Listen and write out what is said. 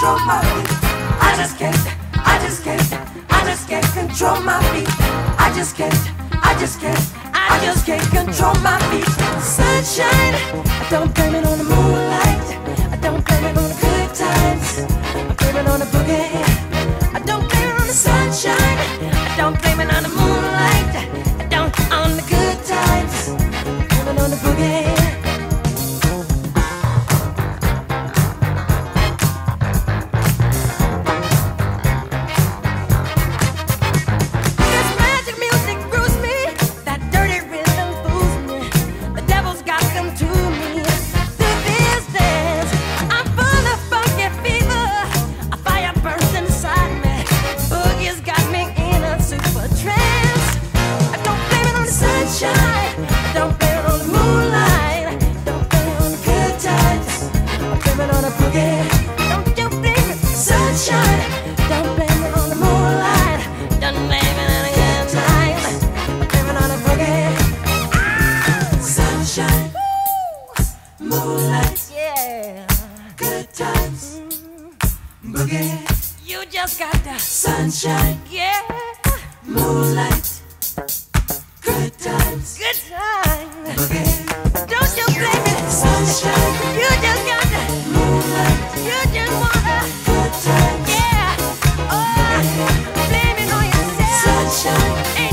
control my feet. I just can't, I just can't, I just can't control my feet. I just can't, I just can't, I just can't control my feet. Sunshine, I don't blame it on the moonlight. I don't blame it on the good times. I blame it on the boogie. I don't blame it on the sunshine. I don't blame it on the moonlight. I don't on the good times. I blame it on the boogie. Moonlight, yeah, good times, boogie. You just got the sunshine, yeah. Moonlight, good times, boogie. Don't you blame it, sunshine. You just got the moonlight. You just want the good times, yeah. Oh, blame it on yourself, sunshine.